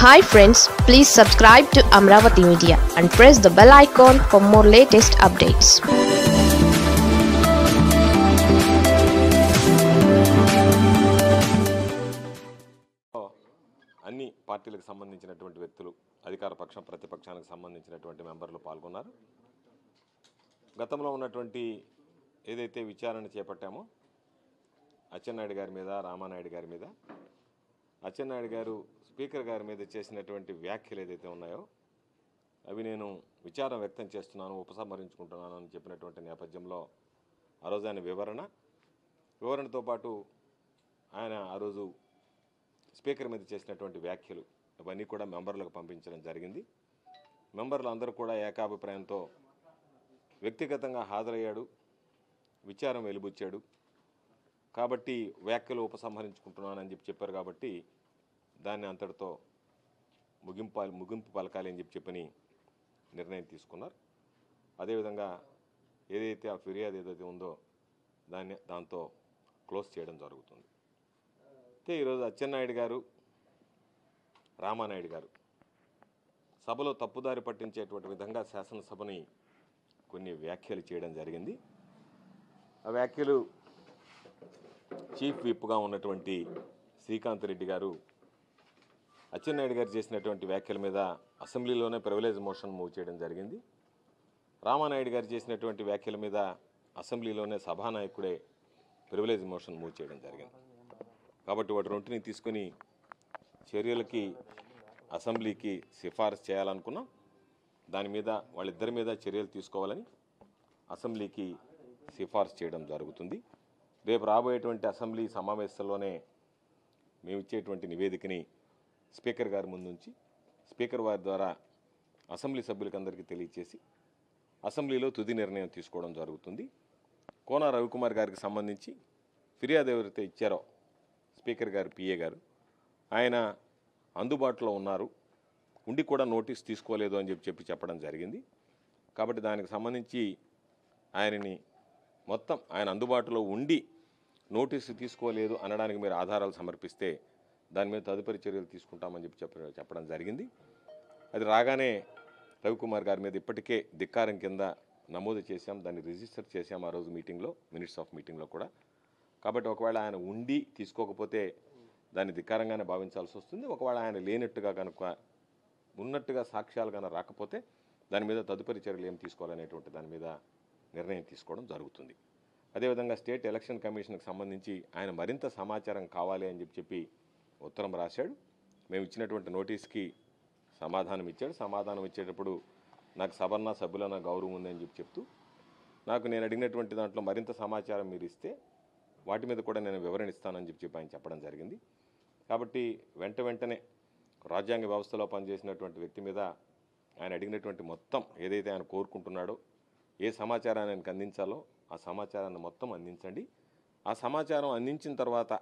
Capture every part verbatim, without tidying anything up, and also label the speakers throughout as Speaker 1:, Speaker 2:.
Speaker 1: Hi friends, please subscribe to Amaravathi Media and press the bell icon for more latest updates.
Speaker 2: అన్ని పార్టీలకు సంబంధించినటువంటి వ్యక్తులు అధికార పక్షం ప్రతిపక్షానికి సంబంధించినటువంటి మెంబర్లు పాల్గొన్నారు. గతంలో ఉన్నటువంటి ఏదైతే విచారణ చేపట్టామో అచ్చెన్నాయుడు గారి మీద రామానాయుడు గారి మీద అచ్చెన్నాయుడు గారు స్పీకర్ గారి మీద చేసినటువంటి వ్యాఖ్యలు ఏదైతే ఉన్నాయో అవి నేను విచారం వ్యక్తం చేస్తున్నాను, ఉపసంహరించుకుంటున్నాను అని చెప్పినటువంటి నేపథ్యంలో ఆ రోజు ఆయన వివరణ వివరణతో పాటు ఆయన ఆ రోజు స్పీకర్ మీద చేసినటువంటి వ్యాఖ్యలు ఇవన్నీ కూడా మెంబర్లకు పంపించడం జరిగింది. మెంబర్లు అందరూ కూడా ఏకాభిప్రాయంతో వ్యక్తిగతంగా హాజరయ్యాడు, విచారం వెలిబుచ్చాడు కాబట్టి వ్యాఖ్యలు ఉపసంహరించుకుంటున్నానని చెప్పి చెప్పారు. కాబట్టి దాన్ని అంతటితో ముగింపు ముగింపు పలకాలి అని చెప్పి చెప్పని నిర్ణయం తీసుకున్నారు. అదేవిధంగా ఏదైతే ఆ ఫిర్యాదు ఏదైతే ఉందో దాన్ని దాంతో క్లోజ్ చేయడం జరుగుతుంది. అయితే ఈరోజు అచ్చెన్నాయుడు గారు రామానాయుడు గారు సభలో తప్పుదారి పట్టించేటువంటి విధంగా శాసనసభని కొన్ని వ్యాఖ్యలు చేయడం జరిగింది. ఆ వ్యాఖ్యలు చీఫ్ విప్గా ఉన్నటువంటి శ్రీకాంత్ రెడ్డి గారు అచ్చెన్నాయుడు గారు చేసినటువంటి వ్యాఖ్యల మీద అసెంబ్లీలోనే ప్రివిలేజ్ మోషన్ మూవ్ చేయడం జరిగింది. రామానాయుడు గారు చేసినటువంటి వ్యాఖ్యల మీద అసెంబ్లీలోనే సభానాయకుడే ప్రివిలేజ్ మోషన్ మూవ్ చేయడం జరిగింది. కాబట్టి వాటి రెంటిని తీసుకొని చర్యలకి అసెంబ్లీకి సిఫారసు చేయాలనుకున్నాం. దాని మీద వాళ్ళిద్దరి మీద చర్యలు తీసుకోవాలని అసెంబ్లీకి సిఫారసు చేయడం జరుగుతుంది. రేపు రాబోయేటువంటి అసెంబ్లీ సమావేశంలోనే మేము ఇచ్చేటువంటి నివేదికని స్పీకర్ గారి ముందుంచి స్పీకర్ వారి ద్వారా అసెంబ్లీ సభ్యులకి అందరికీ తెలియచేసి అసెంబ్లీలో తుది నిర్ణయం తీసుకోవడం జరుగుతుంది. కోన రవికుమార్ గారికి సంబంధించి ఫిర్యాదు ఎవరైతే ఇచ్చారో స్పీకర్ గారు పిఏ గారు ఆయన అందుబాటులో ఉన్నారు, ఉండి కూడా నోటీస్ తీసుకోలేదు అని చెప్పి చెప్పి చెప్పడం జరిగింది. కాబట్టి దానికి సంబంధించి ఆయనని మొత్తం ఆయన అందుబాటులో ఉండి నోటీసు తీసుకోలేదు అనడానికి మీరు ఆధారాలు సమర్పిస్తే దాని మీద తదుపరి చర్యలు తీసుకుంటామని చెప్పి చెప్ప చెప్పడం జరిగింది. అది రాగానే రవికుమార్ గారి మీద ఇప్పటికే ధిక్కారం కింద నమోదు చేశాం, దాన్ని రిజిస్టర్ చేశాం ఆ రోజు మీటింగ్లో, మినిట్స్ ఆఫ్ మీటింగ్లో కూడా. కాబట్టి ఒకవేళ ఆయన ఉండి తీసుకోకపోతే దాన్ని ధిక్కారంగానే భావించాల్సి వస్తుంది. ఒకవేళ ఆయన లేనట్టుగా కనుక ఉన్నట్టుగా సాక్ష్యాలు కనుక రాకపోతే దాని మీద తదుపరి చర్యలు ఏం తీసుకోవాలనేటువంటి దాని మీద నిర్ణయం తీసుకోవడం జరుగుతుంది. అదేవిధంగా స్టేట్ ఎలక్షన్ కమిషన్కి సంబంధించి ఆయన మరింత సమాచారం కావాలి అని చెప్పి చెప్పి ఉత్తరం రాశాడు. మేము ఇచ్చినటువంటి నోటీస్కి సమాధానం ఇచ్చాడు. సమాధానం ఇచ్చేటప్పుడు నాకు సభన్న సభ్యులన్న గౌరవం ఉందని చెప్పి చెప్తూ నాకు నేను అడిగినటువంటి దాంట్లో మరింత సమాచారం మీరు ఇస్తే వాటి మీద కూడా నేను వివరణ ఇస్తానని చెప్పి చెప్పి ఆయన చెప్పడం జరిగింది. కాబట్టి వెంట వెంటనే రాజ్యాంగ వ్యవస్థలో పనిచేసినటువంటి వ్యక్తి మీద ఆయన అడిగినటువంటి మొత్తం ఏదైతే ఆయన కోరుకుంటున్నాడో ఏ సమాచారాన్ని ఆయనకు అందించాలో ఆ సమాచారాన్ని మొత్తం అందించండి. ఆ సమాచారం అందించిన తర్వాత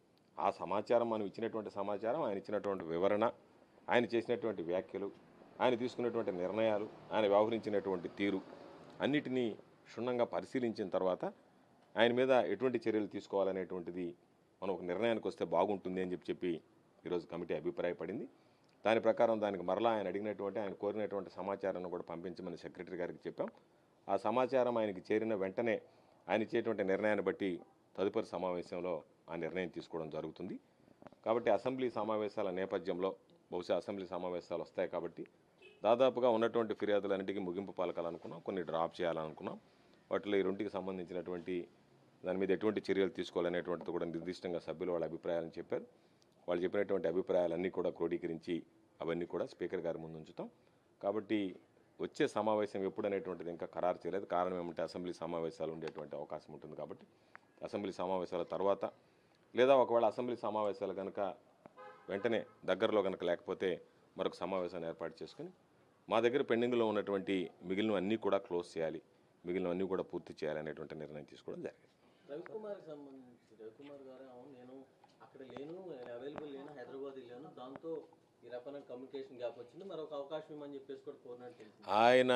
Speaker 2: ఆ సమాచారం మనం ఇచ్చినటువంటి సమాచారం, ఆయన ఇచ్చినటువంటి వివరణ, ఆయన చేసినటువంటి వ్యాఖ్యలు, ఆయన తీసుకున్నటువంటి నిర్ణయాలు, ఆయన వ్యవహరించినటువంటి తీరు అన్నిటినీ క్షుణ్ణంగా పరిశీలించిన తర్వాత ఆయన మీద ఎటువంటి చర్యలు తీసుకోవాలనేటువంటిది మనం ఒక నిర్ణయానికి వస్తే బాగుంటుంది అని చెప్పి చెప్పి ఈరోజు కమిటీ అభిప్రాయపడింది. దాని ప్రకారం దానికి మరలా ఆయన అడిగినటువంటి ఆయన కోరినటువంటి సమాచారాన్ని కూడా పంపించమని సెక్రటరీ గారికి చెప్పాం. ఆ సమాచారం ఆయనకి చేరిన వెంటనే ఆయన ఇచ్చేటువంటి నిర్ణయాన్ని బట్టి తదుపరి సమావేశంలో ఆ నిర్ణయం తీసుకోవడం జరుగుతుంది. కాబట్టి అసెంబ్లీ సమావేశాల నేపథ్యంలో బహుశా అసెంబ్లీ సమావేశాలు వస్తాయి కాబట్టి దాదాపుగా ఉన్నటువంటి ఫిర్యాదులన్నింటికీ ముగింపు పలకాలనుకున్నాం, కొన్ని డ్రాప్ చేయాలనుకున్నాం. వాటిలో ఈ రెండుకి సంబంధించినటువంటి దాని మీద ఎటువంటి చర్యలు తీసుకోవాలనేటువంటిది కూడా నిర్దిష్టంగా సభ్యులు వాళ్ళ అభిప్రాయాలను చెప్పారు. వాళ్ళు చెప్పినటువంటి అభిప్రాయాలన్నీ కూడా క్రోడీకరించి అవన్నీ కూడా స్పీకర్ గారి ముందు ఉంచుతాం. కాబట్టి వచ్చే సమావేశం ఎప్పుడనేటువంటిది ఇంకా ఖరారు చేయలేదు. కారణం ఏమంటే అసెంబ్లీ సమావేశాలు ఉండేటువంటి అవకాశం ఉంటుంది. కాబట్టి అసెంబ్లీ సమావేశాల తర్వాత లేదా ఒకవేళ అసెంబ్లీ సమావేశాలు కనుక వెంటనే దగ్గరలో కనుక లేకపోతే మరొక సమావేశాన్ని ఏర్పాటు చేసుకుని మా దగ్గర పెండింగ్లో ఉన్నటువంటి మిగిలినవన్నీ కూడా క్లోజ్ చేయాలి, మిగిలినవన్నీ కూడా పూర్తి చేయాలనేటువంటి నిర్ణయం తీసుకోవడం జరిగింది.
Speaker 3: రవికుమార్కి సంబంధించి రవికుమార్ గారు అవును నేను అక్కడ లేను, నేను అవైలబుల్ లేను, హైదరాబాద్ లేను, దాంతో ఈ రకమైన కమ్యూనికేషన్ గ్యాప్ వచ్చింది, మరొక అవకాశం ఇవ్వమని చెప్పేసి కూడా కోరినట్టు
Speaker 2: ఆయన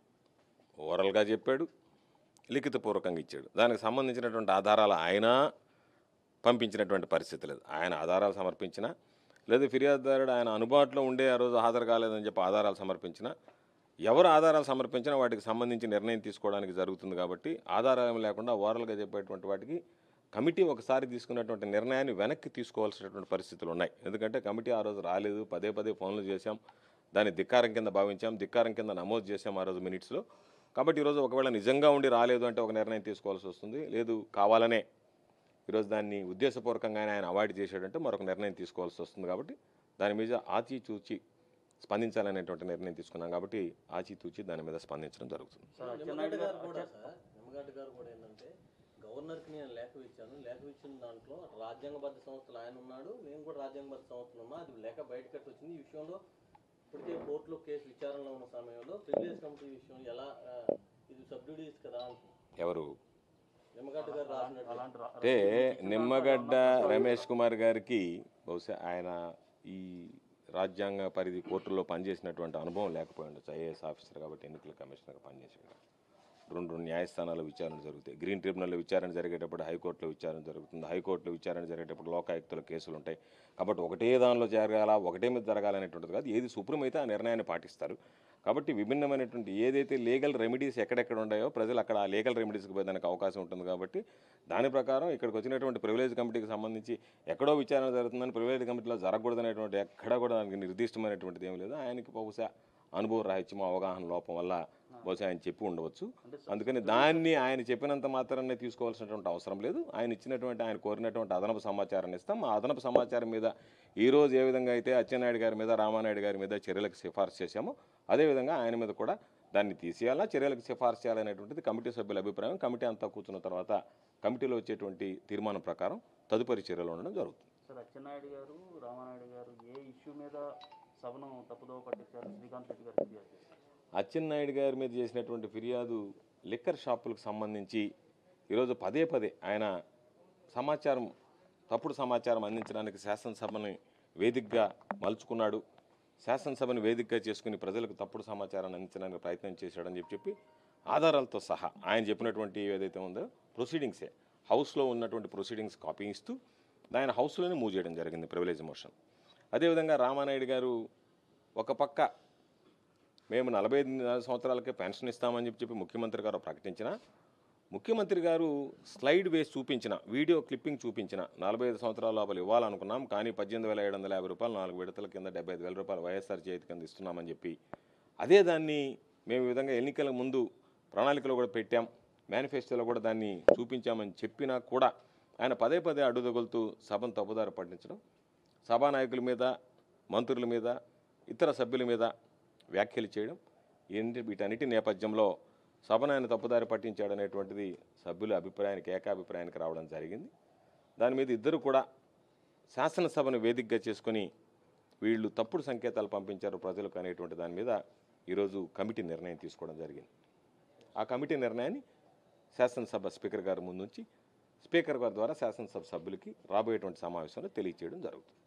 Speaker 2: ఓరల్గా చెప్పాడు, లిఖితపూర్వకంగా ఇచ్చాడు. దానికి సంబంధించినటువంటి ఆధారాలు ఆయన పంపించినటువంటి పరిస్థితి లేదు. ఆయన ఆధారాలు సమర్పించినా లేదా ఫిర్యాదుదారుడు ఆయన అందుబాటులో ఉండే ఆ రోజు హాజరు కాలేదని చెప్పి ఆధారాలు సమర్పించినా, ఎవరు ఆధారాలు సమర్పించినా వాటికి సంబంధించి నిర్ణయం తీసుకోవడానికి జరుగుతుంది. కాబట్టి ఆధారాలు లేకుండా ఓరల్గా చెప్పేటువంటి వాటికి కమిటీ ఒకసారి తీసుకున్నటువంటి నిర్ణయాన్ని వెనక్కి తీసుకోవాల్సినటువంటి పరిస్థితులు ఉన్నాయి. ఎందుకంటే కమిటీ ఆ రోజు రాలేదు, పదే పదే ఫోన్లు చేశాం, దాన్ని ధిక్కారం కింద భావించాం, ధిక్కారం కింద నమోదు చేశాం ఆ రోజు మినిట్స్లో. కాబట్టి ఈరోజు ఒకవేళ నిజంగా ఉండి రాలేదు అంటే ఒక నిర్ణయం తీసుకోవాల్సి వస్తుంది. లేదు కావాలనే ఈరోజు దాన్ని ఉద్దేశపూర్వకంగానే ఆయన అవాయిడ్ చేశాడంటే మరొక నిర్ణయం తీసుకోవాల్సి వస్తుంది. కాబట్టి దాని మీద ఆచితూచి స్పందించాలనేటువంటి నిర్ణయం తీసుకున్నాం. కాబట్టి ఆచితూచి దాని మీద స్పందించడం జరుగుతుంది.
Speaker 3: నిమ్మగడ్డ గారు కూడా సార్ నిమ్మగడ్డ గారు కూడా ఏంటంటే గవర్నర్కి నేను లేఖ ఇచ్చాను, లేఖ ఇచ్చిన దాంట్లో రాజ్యాంగబద్ధ సంస్థలు ఆయన ఉన్నాడు, నేను కూడా రాజ్యాంగబద్ధ సంస్థలు ఉన్నా, అది లేఖ బయటకట్టు వచ్చింది. ఈ విషయంలో ఇప్పటికే కోర్టులో కేసు విచారణలో ఉన్న సమయంలో ప్రివిలేజ్ కమిటీ విషయం ఎలా ఇది సబ్డ్యూడీస్ కదా
Speaker 2: ఎవరు
Speaker 3: నిమ్మగడ్డ గారు రాసినట్టు
Speaker 2: అంటే నిమ్మగడ్డ రమేష్ కుమార్ గారికి బహుశా ఆయన ఈ రాజ్యాంగ పరిధి కోర్టులో పనిచేసినటువంటి అనుభవం లేకపోయి ఉండొచ్చు. ఐఏఎస్ ఆఫీసర్ కాబట్టి ఎన్నికల కమిషనర్గా పనిచేసాడు. రెండు రెండు న్యాయస్థానాల విచారణ జరుగుతాయి. గ్రీన్ ట్రిబ్యునల్లో విచారణ జరిగేటప్పుడు హైకోర్టులో విచారణ జరుగుతుంది, హైకోర్టులో విచారణ జరిగేటప్పుడు లోకాయుక్తుల కేసులు ఉంటాయి. కాబట్టి ఒకటే దానిలో జరగాల, ఒకటే మీద జరగాలనేటువంటిది కాదు, ఏది సుప్రీం అయితే ఆ నిర్ణయాన్ని పాటిస్తారు. కాబట్టి విభిన్నమైనటువంటి ఏదైతే లీగల్ రెమెడీస్ ఎక్కడెక్కడ ఉన్నాయో ప్రజలు అక్కడ ఆ లీగల్ రెమెడీస్కి పోయేదానికి అవకాశం ఉంటుంది. కాబట్టి దాని ప్రకారం ఇక్కడికి వచ్చినటువంటి ప్రివిలేజ్ కమిటీకి సంబంధించి ఎక్కడో విచారణ జరుగుతుందని ప్రివిలేజ్ కమిటీలో జరగకూడదనేటువంటి ఎక్కడ కూడా దానికి నిర్దిష్టమైనటువంటిది ఏం లేదు. ఆయనకి బహుశా అనుభవ రాహిత్యము, అవగాహన లోపం వల్ల బహుశా ఆయన చెప్పి ఉండవచ్చు. అందుకని దాన్ని ఆయన చెప్పినంత మాత్రాన్ని తీసుకోవాల్సినటువంటి అవసరం లేదు. ఆయన ఇచ్చినటువంటి ఆయన కోరినటువంటి అదనపు సమాచారాన్ని ఇస్తాం. ఆ అదనపు సమాచారం మీద ఈరోజు ఏ విధంగా అయితే అచ్చెన్నాయుడు గారి మీద, రామానాయుడు గారి మీద చర్యలకు సిఫార్సు చేశామో అదేవిధంగా ఆయన మీద కూడా దాన్ని తీసేయాలా, చర్యలకు సిఫార్సు చేయాలనేటువంటిది కమిటీ సభ్యుల అభిప్రాయం. కమిటీ అంతా కూర్చున్న తర్వాత కమిటీలో వచ్చేటువంటి తీర్మానం ప్రకారం తదుపరి చర్యలు ఉండడం జరుగుతుంది.
Speaker 4: సార్ అచ్చెన్నాయుడు గారు, రామానాయుడు గారు ఏ ఇష్యూ మీద సభను తప్పుదోవ పట్టించారు శ్రీకాంత్ రెడ్డి గారు ఫిర్యాదు చేశారు?
Speaker 2: అచ్చెన్నాయుడు గారి మీద చేసినటువంటి ఫిర్యాదు లిక్కర్ షాపులకు సంబంధించి ఈరోజు పదే పదే ఆయన సమాచారం తప్పుడు సమాచారం అందించడానికి శాసనసభని వేదికగా మలుచుకున్నాడు, శాసనసభని వేదికగా చేసుకుని ప్రజలకు తప్పుడు సమాచారాన్ని అందించడానికి ప్రయత్నం చేశాడని చెప్పి చెప్పి ఆధారాలతో సహా ఆయన చెప్పినటువంటి ఏదైతే ఉందో ప్రొసీడింగ్సే హౌస్లో ఉన్నటువంటి ప్రొసీడింగ్స్ కాపీ ఇస్తూ ఆయన హౌస్లోనే మూవ్ చేయడం జరిగింది ప్రివిలేజ్ మోషన్. అదేవిధంగా రామానాయుడు గారు ఒక పక్క మేము నలభై ఐదు సంవత్సరాలకే పెన్షన్ ఇస్తామని చెప్పి చెప్పి ముఖ్యమంత్రి గారు ప్రకటించిన, ముఖ్యమంత్రి గారు స్లైడ్ వేసి చూపించిన వీడియో క్లిప్పింగ్ చూపించిన నలభై ఐదు సంవత్సరాల లోపల ఇవ్వాలనుకున్నాం, కానీ పద్దెనిమిది వేల ఏడు వందల యాభై రూపాయలు నాలుగు విడతల కింద డెబ్బై ఐదు వేల రూపాయలు వైఎస్ఆర్ చేతి కింద ఇస్తున్నామని చెప్పి అదే దాన్ని మేము ఈ విధంగా ఎన్నికల ముందు ప్రణాళికలో కూడా పెట్టాం, మేనిఫెస్టోలో కూడా దాన్ని చూపించామని చెప్పినా కూడా ఆయన పదే పదే అడ్డుదగులుతూ సభను తప్పుదారి పట్టించడం, సభానాయకుల మీద, మంత్రుల మీద, ఇతర సభ్యుల మీద వ్యాఖ్యలు చేయడం, ఏంటి వీటన్నిటి నేపథ్యంలో సభను ఆయన తప్పుదారి పట్టించాడనేటువంటిది సభ్యుల అభిప్రాయానికి ఏకాభిప్రాయానికి రావడం జరిగింది. దాని మీద ఇద్దరు కూడా శాసనసభను వేదికగా చేసుకుని వీళ్ళు తప్పుడు సంకేతాలు పంపించారు ప్రజలకు అనేటువంటి దాని మీద ఈరోజు కమిటీ నిర్ణయం తీసుకోవడం జరిగింది. ఆ కమిటీ నిర్ణయాన్ని శాసనసభ స్పీకర్ గారి ముందుంచి స్పీకర్ గారి ద్వారా శాసనసభ సభ్యులకి రాబోయేటువంటి సమావేశంలో తెలియచేయడం జరుగుతుంది.